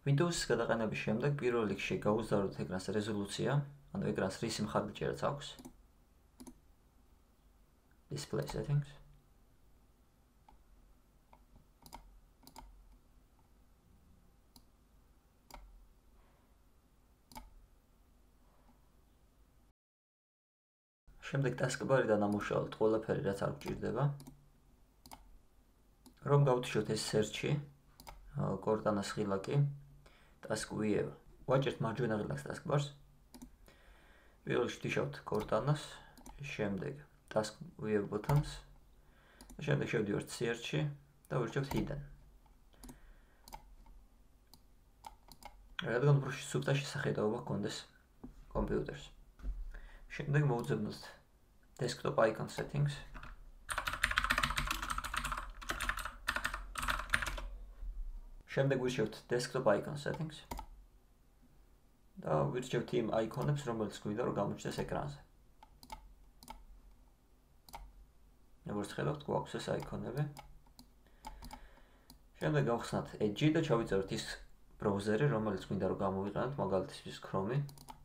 Windows-ის გადაყენების შემდეგ პირველ რიგში გაუზარდოთ ეკრანს რეზოლუცია, ანუ ეკრანს რისი მხარდაჭერაც აქვს. Display settings. შემდეგ taskbar-დან ამუშავოთ ყველაფერი, რაც არ გვჭირდება. რომ გავთიშოთ ეს search-ი, Cortana-s ღილაკი, task view. ვაჭერთ მარჯვენა ღილაკს taskbar-ს. პირველ რიგში ვთიშავთ Cortana-s, შემდეგ task view buttons. შემდეგ შევდივართ search-ში და ვირჩევთ hidden. რადგან უფრო სუფთა შესახედაობა გქონდეს კომპიუტერს. შემდეგ მოვუძებნოთ desktop icon settings. შემდეგ ვირჩევთ desktop icon settings. და ვირჩევთ იმ აიკონებს, რომელიც გვინდა რომ გამოჩნდეს ეკრანზე. როგორც ხედავთ, გვაქვს ეს აიკონები. შემდეგ გავხსნათ Edge და ჩავიწეროთ ის ბრაუზერი, რომელიც გვინდა რომ გამოვიყენოთ, მაგალითისთვის Chrome.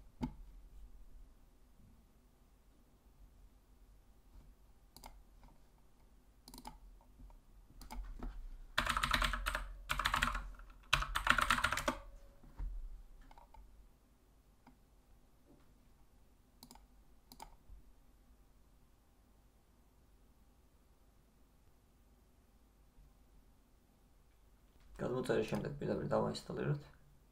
გადმოწერის შემდეგ პირდაპირ დავაინსტალიროთ.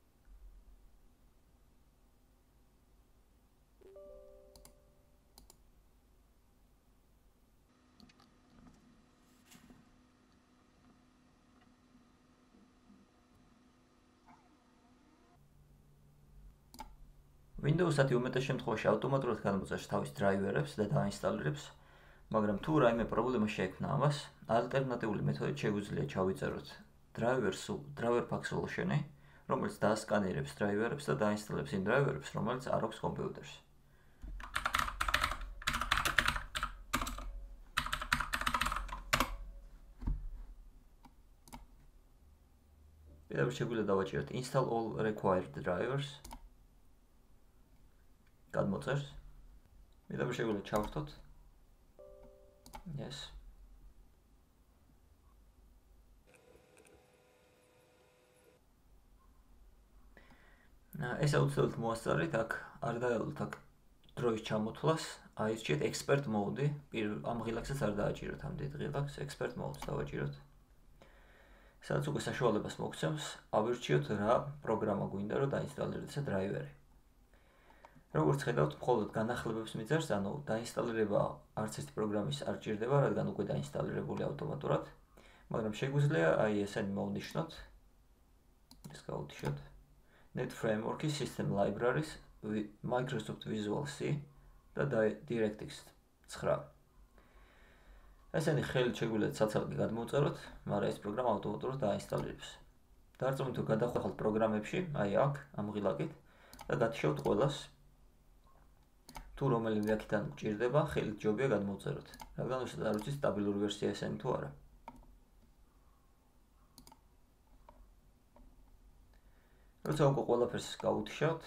Windows-ი უმეტეს შემთხვევაში ავტომატურად გადმოწერს თავის დრაივერებს და დაინსტალირებს, მაგრამ თუ რაიმე პრობლემა შეექმნა ამას, ალტერნატიული მეთოდით შეგვიძლია ჩავიწეროთ driver pack solution-ი, რომელიც დაასკანირებს დრაივერებს და დაინსტალებს იმ დრაივერებს, რომელიც არ აქვს კომპიუტერს. პირდაპირ შეგვიძლია დავაჭიროთ install all required drivers. გადმოწერს. პირდაპირ შეგვიძლია ჩავრთოთ. Yes. ეს აუცილებლად მოასწარით, აქ არ დაელოთ აქ დროის ჩამოთვლას, აირჩიეთ expert mode-ი, ამ ღილაკსაც არ დააჭიროთ ამ დიდ ღილაკს, expert mode-ს დავაჭიროთ. სადაც უკვე საშუალებას მოგცემს, ავირჩიოთ რა პროგრამა გვინდა რომ დაინსტალირდეს ეს დრაივერი. როგორც ხედავთ, მხოლოდ განახლებებს მიწერს, ანუ დაინსტალირება არც ერთი პროგრამის არ ჭირდება, რადგან უკვე დაინსტალირებული ავტომატურად, მაგრამ შეგვიძლია აი ესენი მოვნიშნოთ. ეს გავუთიშოთ. Net Framework, System Libraries, Microsoft Visual C და DirectX 9. ესენი ხელით შეგვიძლია ცალ-ცალკე გადმოვწეროთ, მაგრამ ეს პროგრამა ავტომატურად დაინსტალირებს. დარწმუნდით თუ გადახვეხავთ პროგრამებში, აი აქ, ამ ღილაკით და გათიშავთ ყველას. თუ რომელიმე აქედან გჭირდება, ხელით ჯობია გადმოვწეროთ, რადგან უბრალოდ არ ვიცით სტაბილური ვერსია ესენი თუ არა. როცა უკვე ყველაფერს გავუთიშავთ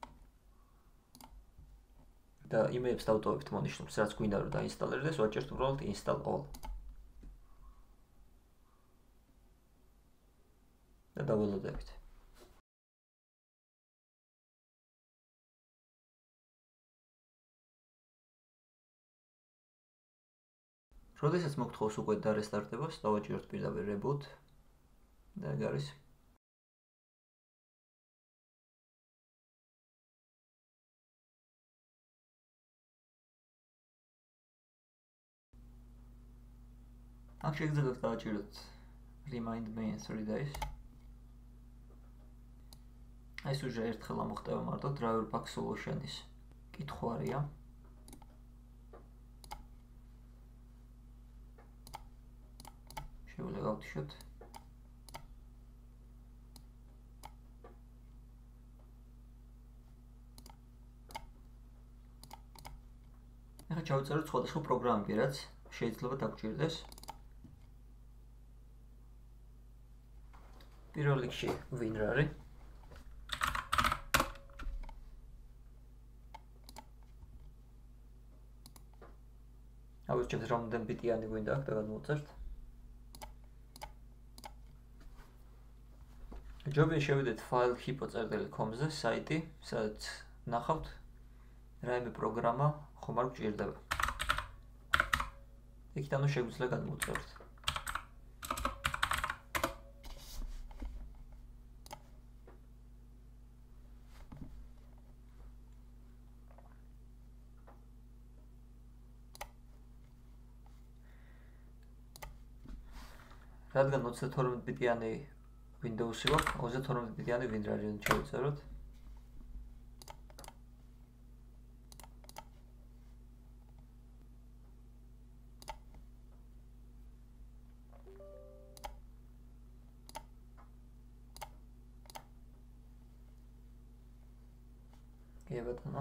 და იმეებს დავტოვებთ მონიშნულს, რაც გვინდა რომ დაინსტალირდეს, ვაჭერთ უბრალოდ install all. და დაველოდებით. როდესაც მოგთხოვს უკვე დარესტარტებას, დავაჭიროთ პირდაპირ reboot და ეგ არის. აქ შეგიძლიათ დავაჭიროთ remind me in 3 days. ეს უჯერ ერთხელ ამოხტება მარტო driver pack solution-ის კითხვარია. შეგვიძლია გავთიშოთ. ახლა ჩავწეროთ სხვადასხვა პროგრამები, რაც შეიძლება დაგჭირდეს. პირველ რიგში WinRAR-ი. ავირჩიოთ რამდენი ბიტიანი გვინდა აქ და გადმოვწერთ. ჯობია შევიდეთ file.hipo.com-ზე საიტი, სადაც ნახავთ რაიმე პროგრამა ხომ არ გჭირდება. იქით ანუ შეგვიძლია გადმოვწერთ. რადგან 32 ბიტიანი Windows-ი გვაქვს, 32 ბიტიანი WinRAR-ი შევწეროთ. გებატონო.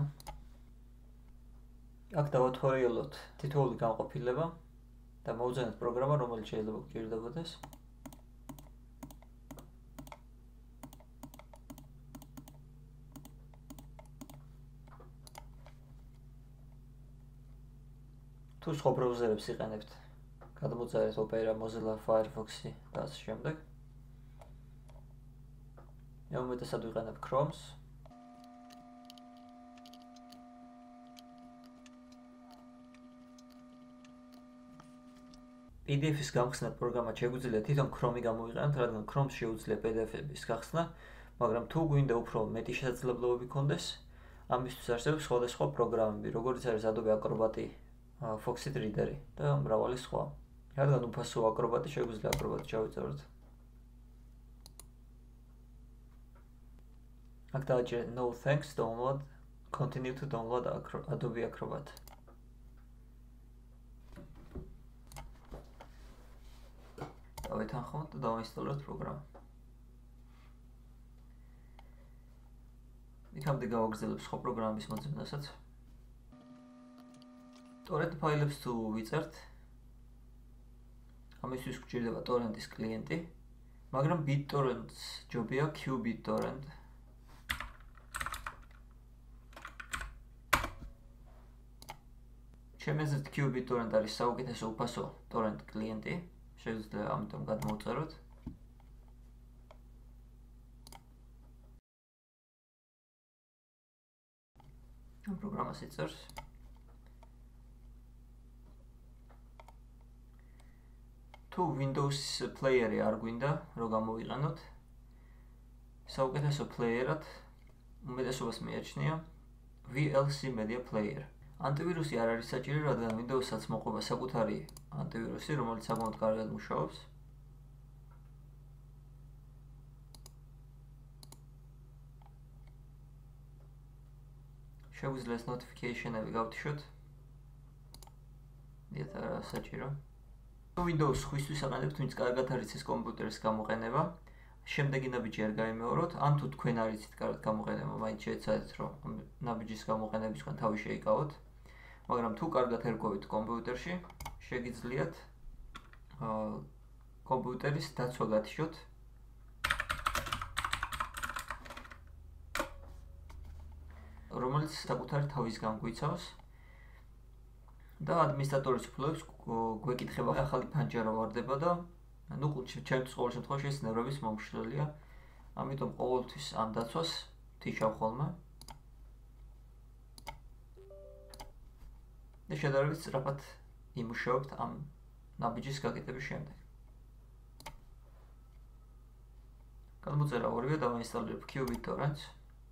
აქ დავათვალიეროთ თითოეული განყოფილება და მოვუძენოთ პროგრამა, რომელიც შეიძლება გჭირდებოდეს. თუ სხვა ბრაუზერებს იყენებთ, გადმოწერეთ Opera, Mozilla, Firefox-ი და ასე შემდეგ. მე უმეტესად ვიყენებ Chrome-ს. PDF-ის გამხსნად პროგრამად შეგვიძლია თვითონ Chrome-ი გამოვიყენოთ, რადგან Chrome-ს შეუძლია PDF-ების გახსნა, მაგრამ თუ გვინდა უფრო მეტი შესაძლებლობები გქონდეს, ამისთვის არსებობს სხვადასხვა პროგრამები, როგორიც არის Adobe Acrobat, Foxit Reader-ი და მრავალი სხვა. რადგან უფასო Acrobat-ი შეგვიძლია Acrobat-ი ჩავიწეროთ. აქ დააჭერეთ No thanks, download, continue to download Adobe Acrobat. დავეთანხმოთ და დავინსტალოთ პროგრამა. იქამდე გავაგრძელებ სხვა პროგრამების მოძებნასაც. torrent ფაილებს თუ ვიწერთ, ამისთვის გვჭირდება torrent-ის კლიენტი, მაგრამ BitTorrent-ს ჯობია QBitTorrent. ჩემი აზრით QBitTorrent არის საუკეთესო უფასო torrent კლიენტი. შეგვიძლია ამიტომ გადმოვწეროთ. ამ პროგრამას იწერს. თუ Windows Player-ი არ გვინდა, რომ გამოვიყენოთ, საუკეთესო პლეიერად უმეტესობას მიაჩნია VLC Media Player. ანტივირუსი არ არის საჭირო, რადგან Windows-საც მოყვება საკუთარი ანტივირუსი, რომელიც საკმაოდ კარგად მუშაობს. შეგვიძლია ეს notification-ები გავთიშოთ. დიახ, არა საჭირო. Windows ხვისთვის აყენებთ, ვინც კარგად არის ეს კომპიუტერის გამოყენება. შემდეგი ნაბიჯი არ გაიმეოროთ, ან თუ თქვენ არ იცით კარგად გამოყენება, მაინც შეეცადეთ, რომ ამ ნაბიჯის გამოყენებისგან თავი შეიკავოთ. მაგრამ თუ კარგად ერკვევით კომპიუტერში, შეგიძლიათ კომპიუტერის დაცვა გათიშოთ. რომელიც საკუთარი თავისგან გვიცავს და ადმინისტრატორის უფლებებს გვეკითხება ახალი ფანჯარა ვარდება და ჩემთვის ყოველ შემთხვევაში ეს ნევრების მომშლელია. ამიტომ ყოველთვის ამ დაცვას ვთიშავ ხოლმე. და შედარებით სწრაფად იმუშავებთ ამ ნაბიჯის გაკეთების შემდეგ. გადმოწერა ორივე დავინსტალირებ QBitTorrent-ს.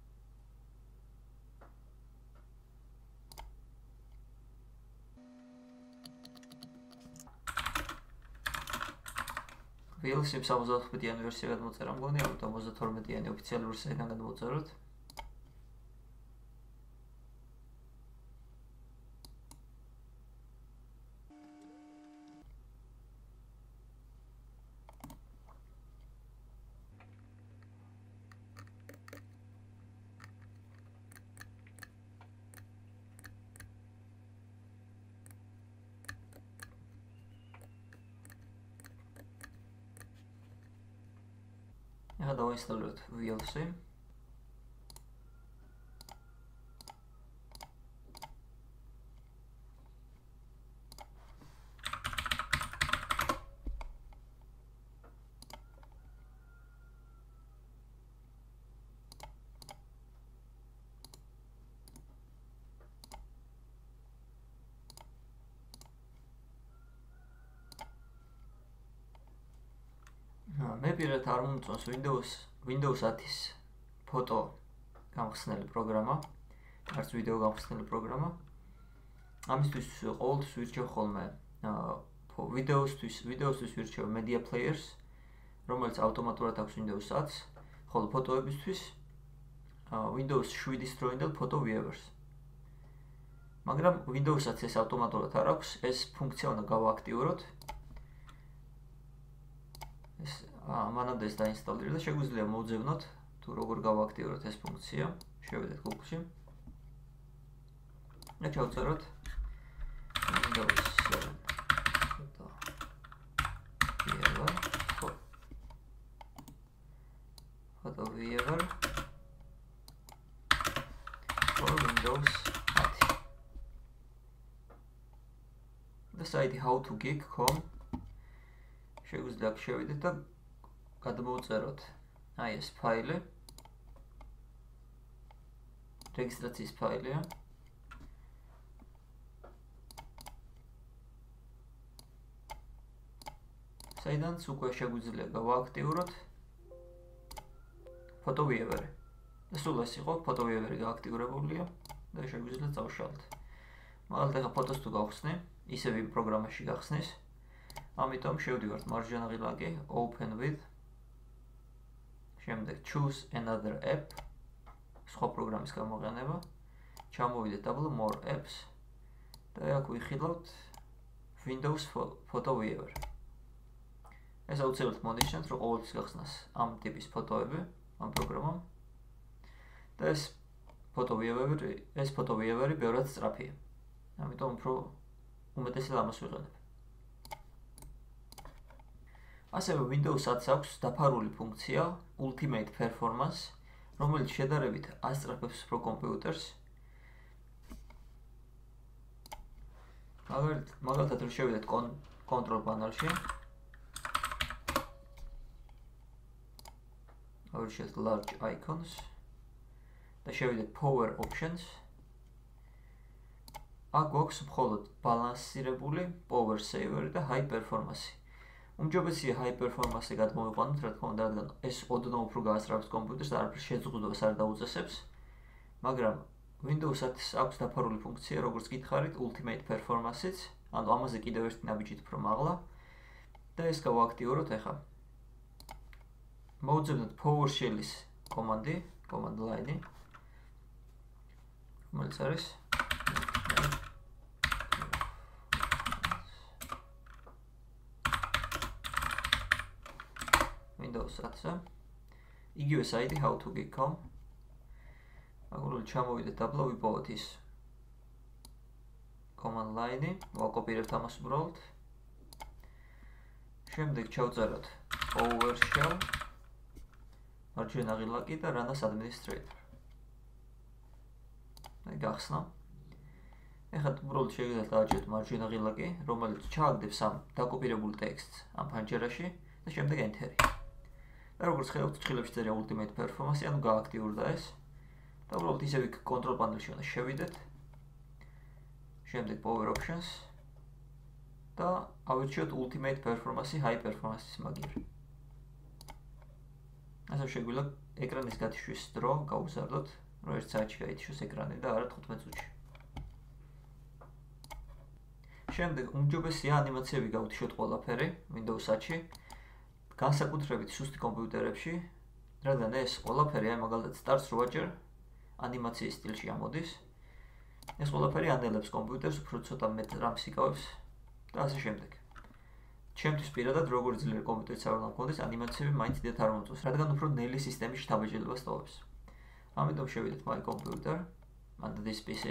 VLC 64-ბიტიანი ვერსია გადმოწერა მგონი, ამიტომ 32-ბიტიანი ოფიციალური ვერსიიდან გადმოვწეროთ. ახლა დავინსტალიროთ VLC. მე პირადად არ მომწონს Windows 10-ის ფოტო გამხსნელი პროგრამა, არც ვიდეო გამხსნელი პროგრამა. ამისთვის ყოველთვის ვირჩევ ხოლმე ვიდეოსთვის ვირჩევ Media Players, რომელიც ავტომატურად აქვს Windows 10-ს, ხოლო ფოტოებისთვის Windows 7-ის დროინდელ Photo Viewers. მაგრამ Windows 10-ს ეს ავტომატურად არ აქვს, ეს ფუნქცია უნდა გავააქტიუროთ. ეს მანამდე ეს დაინსტალირდა და შეგვიძლია მოვძებნოთ თუ როგორ გავააქტიუროთ ეს ფუნქცია. შევიდეთ Google-ში. და ჩავწეროთ Windows 7 Photo Viewer for Windows 10. The site howtogeek.com. შეგვიძლია შევიდეთ და გადმოვწეროთ აი ეს ფაილი. რეგისტრაციის ფაილია. საიდანაც უკვე შეგვიძლია გავააქტიუროთ Photo Viewer. სულ ეს იყო Photo Viewer გააქტიურებულია და შეგვიძლია წავშალოთ. მაგალითად ახლა ფოტოს თუ გავხსნი, ისევ იმ პროგრამაში გახსნის. ამიტომ შევდივართ მარჯვენა ღილაკი Open with. შემდეგ Choose another app. სხვა პროგრამის გამოყენება. ჩამოვიდეთ დაბლა More apps და აქ ვიხილავთ Windows Photo Viewer. ეს აუცილებლად მონიშნავს, რომ ყოველთვის გახსნას ამ ტიპის ფოტოები ამ პროგრამამ. და ეს Photo Viewer-ი ბევრად სწრაფია. ამიტომ უფრო უმეტესად ამას ვიყენებ. ასევე Windows 10-ს აქვს დაფარული ფუნქცია Ultimate Performance, რომელიც შედარებით ასწრაფებს უფრო კომპიუტერს. მაგალითად რომ შევიდეთ Control Panel-ში. ავირჩიეთ Large Icons და შევიდეთ Power Options. აქ გვაქვს მხოლოდ ბალანსირებული Power Saver და High Performance. უმჯობესია High Performance გადმოვიყვანოთ, რა თქმა უნდა, რადგან ეს ოდნავ უფრო გაასწრაფებს კომპიუტერს და არაფრის შეძღუდვას არ დაუწესებს. მაგრამ Windows 10-ს აქვს დაფარული ფუნქცია, როგორც გითხარით, Ultimate Performance-იც, ანუ ამაზე კიდევ ერთი ნაბიჯით უფრო მაღლა და ეს გავააქტიუროთ ახლა. მოვძებნოთ PowerShell-ის კომანდი, command line-ი, რომელიც არის Windows 10-ზე. იგივე საიტი howtogeek.com. აგრეთვე ჩამოვიდეთ დაბლა ვიპოვოთ ის command line-ი, ვაკოპირებთ ამას უბრალოდ. შემდეგ ჩავწეროთ PowerShell, მარჯვენა ღილაკი და Run as Administrator. და გახსნა. ეხლა უბრალოდ შეგიძლიათ დააჭიროთ მარჯვენა ღილაკი, რომელიც ჩააგდებს ამ დაკოპირებულ ტექსტს ამ ფანჯერაში და შემდეგ Enter-ი. და როგორც ხედავთ, ჭრილებში წერია Ultimate Performance, ანუ გააქტიურდა ეს. და უბრალოდ ისევ Control Panel-ში უნდა შევიდეთ. შემდეგ Power Options და ავირჩიოთ Ultimate Performance, High Performance-ის მაგივრი. ასე შეგვიძლია ეკრანის გათიშვის დრო გავუზარდოთ, რომ 1 საათში გაითიშოს ეკრანი და არა 15 წუთში. შემდეგ უმჯობესია ანიმაციები გავთიშოთ ყველაფერი Windows 10-ში, განსაკუთრებით სუსტი კომპიუტერებში, რადგან ეს ყველაფერი აი მაგალითად Stars Roger ანიმაციის სტილში ამოდის. ეს ყველაფერი ანელებს კომპიუტერს, უფრო ცოტა მეტ RAM-ს იკავებს და ასე შემდეგ. ჩემთვის პირადად როგორც ძლიერი კომპიუტერიც არ უნდა მქონდეს, ანიმაციები მაინც დიდად არ მომწონს, რადგან უფრო ნელი სისტემის შთაბეჭდილებას ტოვებს. ამიტომ შევიდეთ My Computer, and this PC.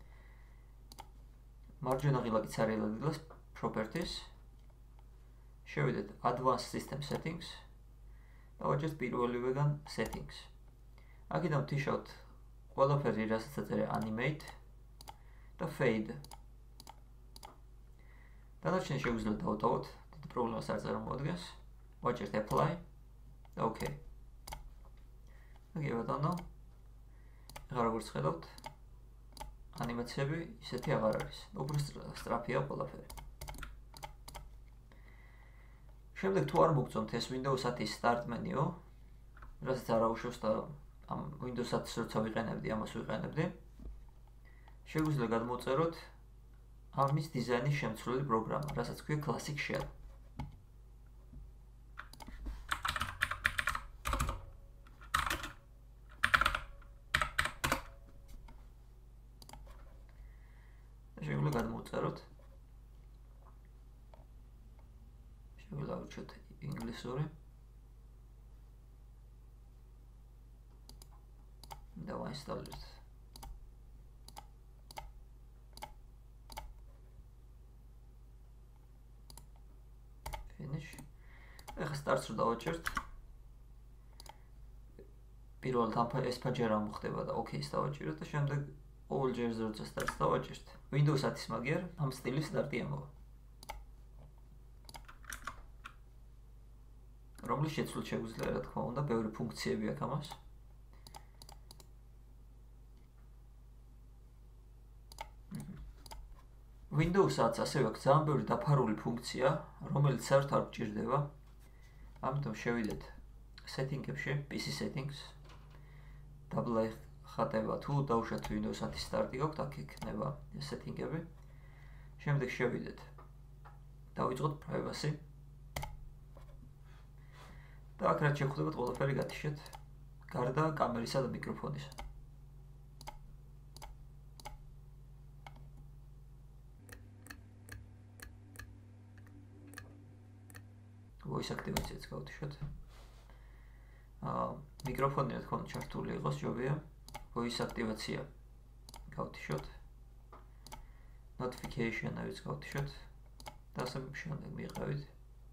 მარჯვენა ღილაკიც არის ადგილას Properties. შევიდეთ Advanced System Settings და ვაჭერთ პირველივეგან Settings. აქედან ვთიშავთ ყველაფერი, რასაც აწერია Animate და Fade. დანარჩენი შეგვიძლია დავტოვოთ, დიდი პრობლემას არ წარმოადგენს. ვაჭერთ Apply და OK. აგია ბატონო. ახლა როგორც ხედავთ, ანიმაციები ისეთი აღარ არის. უფრო სწრაფია ყველაფერი. შემდეგ თუ არ მოგწონთ ეს Windows 10-ის start menu, რასაც არ აუშვებს და ამ Windows 10-ს როცა ვიყენებდი, ამას ვიყენებდი, შეგვიძლია გადმოვწეროთ ამის დიზაინის შემცვლელი პროგრამა, რასაც ქვია Classic Shell. შეგვიძლია გადმოვწეროთ. შეგვიძლია ავირჩიოთ ინგლისური. და ვაინსტალიროთ. Finish. ეხლა starts რო დავაჭერთ. პირველად ამ ეს ფაჯერა მოხდება და OK-ს დავაჭიროთ და შემდეგ ყოველ ჯერზე როცა starts დავაჭერთ. Windows 10-ის მაგიერ ამ სტილის სტარტი ამოვა. რომლის შეცვლით შეგვიძლია, რა თქმა უნდა, ბევრი ფუნქციები აქვს ამას. Windows 10-ს ასევე აქვს ძალიან ბევრი დაფარული ფუნქცია, რომელიც საერთოდ არ გჭირდება. ამიტომ შევიდეთ setting-ებში, PC settings. დაბლახატება თუ დავუშვათ Windows 10-ის სტარტი გაქვთ, აქ იქნება setting-ები. შემდეგ შევიდეთ. დავიწყოთ privacy. და აქ რაც შეხვდებათ, ყველაფერი გათიშეთ. გარდა კამერისა და მიკროფონისა. voice activation-ს გავთიშოთ. მიკროფონი რა თქმა უნდა ჩართული იყოს, ჯობია. voice activation გავთიშოთ. notification-ებიც გავთიშოთ. და ასე შემდეგ მიიღავით.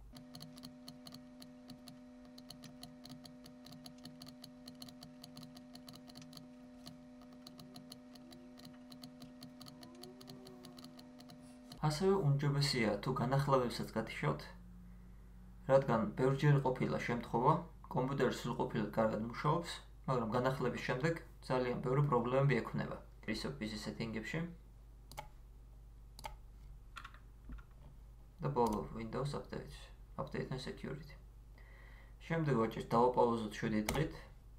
ასევე უმჯობესია თუ განახლებებსაც გათიშოთ, რადგან ბევრჯერ ყოფილა შემთხვევა, კომპიუტერი სრულყოფილად კარგად მუშაობს, მაგრამ განახლების შემდეგ ძალიან ბევრი პრობლემები ექნება. ისევ PC setting-ებში. და ბოლო Windows Update and Security. შემდეგ ვაჭერთ დავაპაუზოთ 7 დღით.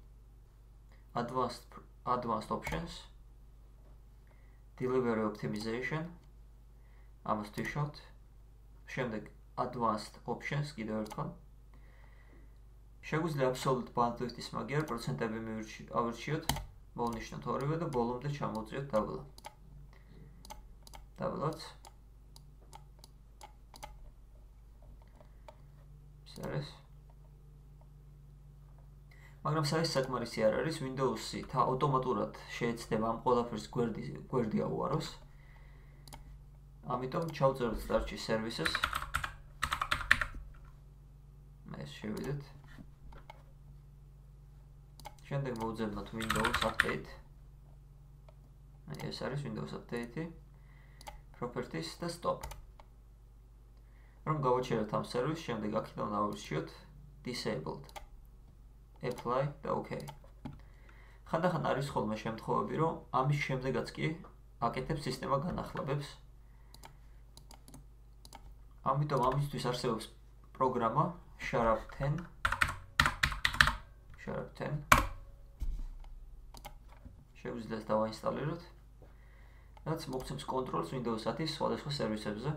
Advanced Options. Delivery Optimization. ამას ვთიშოთ. შემდეგ Advanced Options კიდევ ერთხელ. შეგვიძლია Absolute Bandwidth-ის მაგიერ პროცენტები ავირჩიოთ, მოვნიშნოთ ორივე და ბოლომდე ჩამოვწიოთ დაბლა. დაბლაც. ეს. მაგრამ საერთოდ საკმარისი არ არის, Windows-ი ავტომატურად შეეცდება ამ ყველაფერს გვერდი აუაროს. ამიტომ ჩავწეროთ start-ში services. ეს შევიდეთ. შემდეგ მოვძებნოთ Windows Update. ეს არის Windows Update-ი. Properties და Stop. რომ გავაჩეროთ ამ სერვისს, შემდეგ აქედან ავირჩიოთ Disabled. Apply და OK. ხანდახან არის ხოლმე შემთხვევები, რომ ამის შემდეგაც კი აკეთებს სისტემა განახლებებს. ამიტომ ამისთვის არსებობს პროგრამა Sharp 10. შეგვიძლია დავაინსტალიროთ. რაც მოგცემს კონტროლს Windows 10-ის სხვადასხვა სერვისებზე.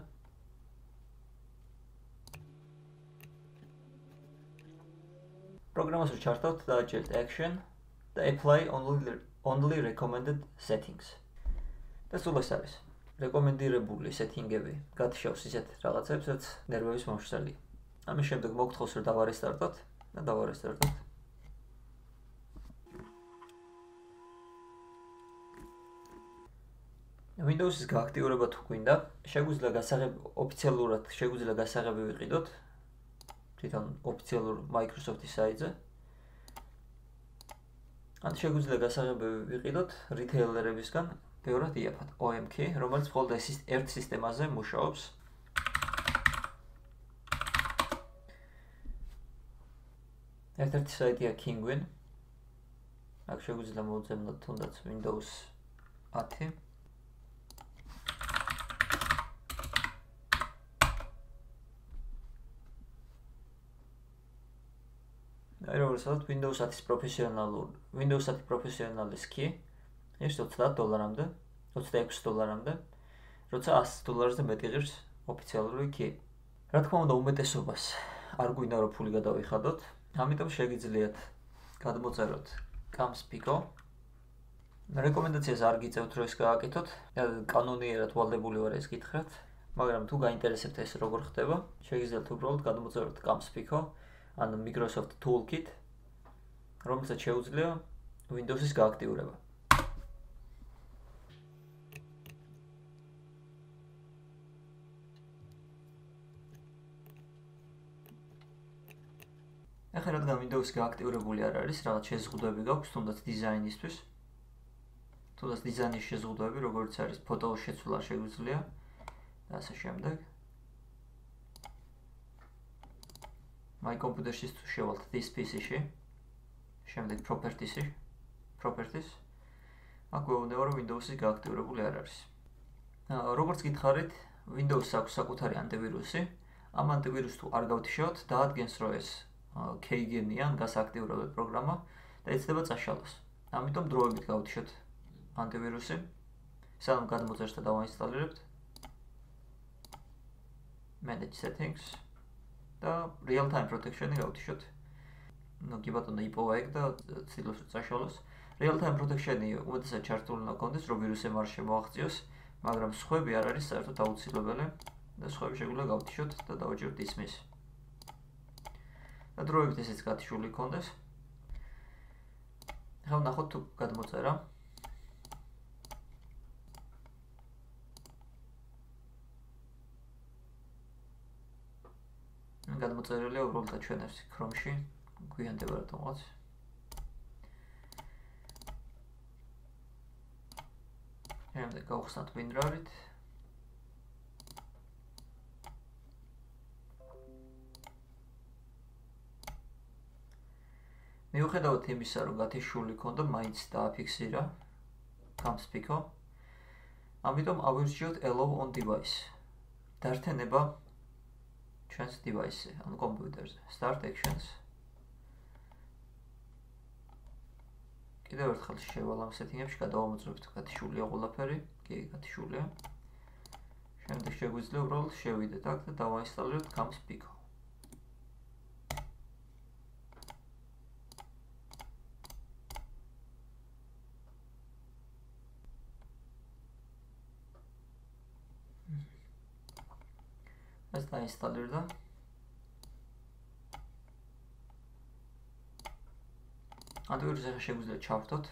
პროგრამას რო ჩართავთ, დააჭერთ Action და Apply only recommended settings. და სულ ეს არის. რეკომენდირებული setting-ები გათიშავს ისეთ რაღაცებს, რაც ნერვების მომშრალია. ამის შემდეგ მოგთხოვს რომ დავარესტარტოთ და დავარესტარტოთ. Windows-ის გააქტიურება თუ გვინდა, შეგვიძლია ოფიციალურად გასაღები ვიყიდოთ თვითონ ოფიციალურ Microsoft-ის საიტზე. ან შეგვიძლია გასაღები ვიყიდოთ რიტეილერებისგან, ბევრად იაფად OMK, რომელიც მხოლოდ ერთ სისტემაზე მუშაობს. ერთ-ერთი საიტია Kinguin. აქ შეგვიძლია მოვძებნოთ თუნდაც Windows 10. აი როგორც ვთქვათ, Windows 10 პროფესიონალის კი ეს $30-მდე, $26-მდე, როცა $100-ზე მეტი ღირს ოფიციალური კი. რა თქმა უნდა, უმეტესობას არ გვინდა რომ ფული გადავიხადოთ, ამიტომ შეგიძლიათ გადმოწეროთ Camspico. რეკომენდაციას არ გიწევთ რომ ეს გააკეთოთ, კანონიერად ვალდებული ვარ ეს გითხრათ, მაგრამ თუ გაინტერესებთ ეს როგორ ხდება, შეგიძლიათ უბრალოდ გადმოწეროთ Camspico, ანუ Microsoft Toolkit, რომელსაც შეუძლია Windows-ის გააქტიურება. ახლა რადგან Windows-ი გააქტიურებული არ არის, რაღაც შეზღუდვები გაქვს, თუნდაც დიზაინისთვის. თუნდაც დიზაინის შეზღუდვები, როგორც არის ფოტოს შეცვლა შეგვიძლია და ასე შემდეგ. My computer-ში თუ შევალთ this PC-ში, შემდეგ properties-ი, აქ გვეუბნება რომ Windows-ი გააქტიურებული არ არის. როგორც გითხარით, Windows-ს აქვს საკუთარი ანტივირუსი, ამ ანტივირუსს თუ არ გავთიშავთ, დაადგენს რომ ეს Keygen-იან გასააქტიურებელ პროგრამა და ეცდება წაშალოს. ამიტომ დროებით გავთიშოთ ანტივირუსი, სანამ გადმოწერს და დავაინსტალირებთ. Manage settings და real time protection-ი გავთიშოთ. კი ბატონო, იპოვა ეგ და ცდილობს რომ წაშალოს. Real time protection-ი უმეტესად ჩართული უნდა გქონდეს, რომ ვირუსებმა არ შემოაღწიოს, მაგრამ სხვები არ არის საერთოდ აუცილებელი და სხვები შეგვიძლია გავთიშოთ და დავაჭიროთ dismiss. და დროებით ესეც გათიშული გქონდეს. ახლა ვნახოთ თუ გადმოწერა. გადმოწერილია უბრალოდ აჩვენებს Chrome-ში, გვიანდება რატომღაც. შემდეგ გავხსნათ WinRAR-ით. მიუხედავად იმისა, რომ გათიშული ქონდა, მაინც დააფიქსირა Camspico. ამიტომ ავირჩიოთ Allow on device. დართენება ჩვენს device-ზე, ანუ კომპიუტერზე. Start actions. კიდევ ერთხელ შევალ ამ setting-ებში, გადავამოწმებთ გათიშულია ყველაფერი. კი, გათიშულია. შემდეგ შეგვიძლია უბრალოდ შევიდეთ აქ და დავაინსტალიროთ Camspico. ეს დაინსტალირდა. ანტივირუსი ახლა შეგვიძლია ჩავრთოთ.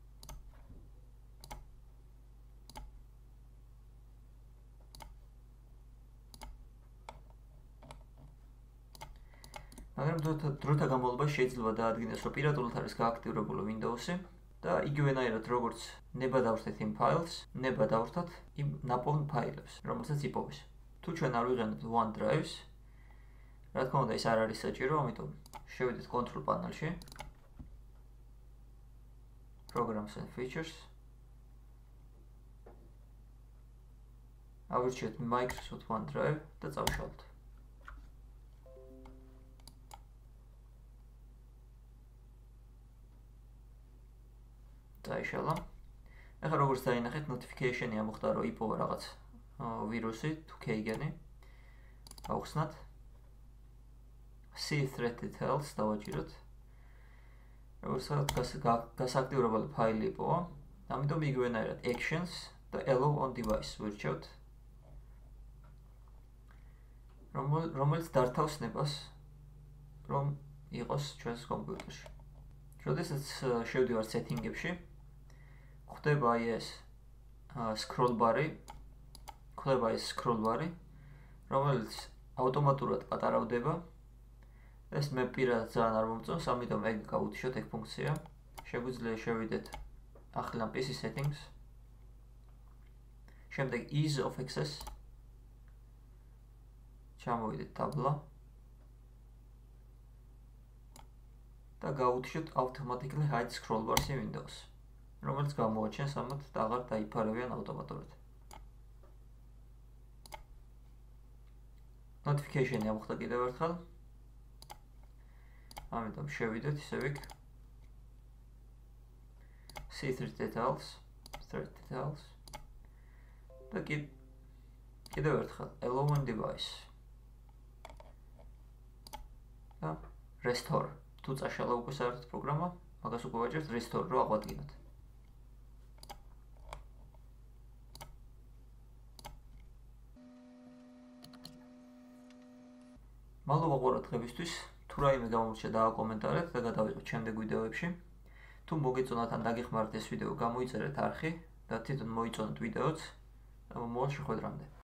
მაგრამ დროთა განმავლობაში შეიძლება დაადგინოს, რომ პირატულად არის გააქტიურებული Windows-ი და იგივენაირად როგორც ნება დავრთეთ იმ ფაილს, ნება დავრთოთ იმ ნაპოვნ ფაილებს, რომელსაც იპოვის. თუ ჩვენ არ ვიღებთ OneDrive-ს, რა თქმა უნდა ეს არ არის საჭირო, ამიტომ შევიდეთ Control Panel-ში. Programs and Features. ავირჩიოთ Microsoft OneDrive და წავშალოთ. დაიშალა. ახლა როგორც დაინახეთ, notification-ი ამოხდა, რომ იპოვა რაღაც ვირუსი თუ Keygen-ი. გავხსნათ. See threat details დავაჭიროთ. როგორც გასააქტიურებელი ფაილი იპოვა. ამიტომ იგივენაირად actions და allow on device ვირჩევთ. რომელიც დართავს ნებას, რომ იყოს ჩვენს კომპიუტერში. როდესაც შევდივართ setting-ებში, ხდება ეს scroll bar-ი, რომელიც ავტომატურად პატარავდება. ეს მე პირადად ძალიან არ მომწონს, ამიტომ ეგ გავუთიშოთ ეგ ფუნქცია. შეგვიძლია შევიდეთ ახლა PC settings. შემდეგ ease of access. ჩამოვიდეთ ტაბლა. და გავუთიშოთ automatically hide scroll bars in Windows, რომელიც გამოაჩენს ამათ და აღარ დაიფარებიან ავტომატურად. Notification-ი ამოხდა კიდევ ერთხელ. ამიტომ შევიდეთ ისევ იქ see thread details და კიდევ ერთხელ allow on device და restore თუ წაშალა უკვე საერთოდ პროგრამა მაგას უკვე ვაჭერთ restore რო აღვადგინოთ მადლობა ყურადღებისთვის თუ რაიმე გამორჩა დააკომენტარეთ და გადავიღეთ შემდეგ ვიდეოებში თუ მოგეწონათ ან დაგეხმართ ეს ვიდეო გამოიწერეთ არხი და თვითონ მოიწონოთ ვიდეოც და მომავალ შეხვედრამდე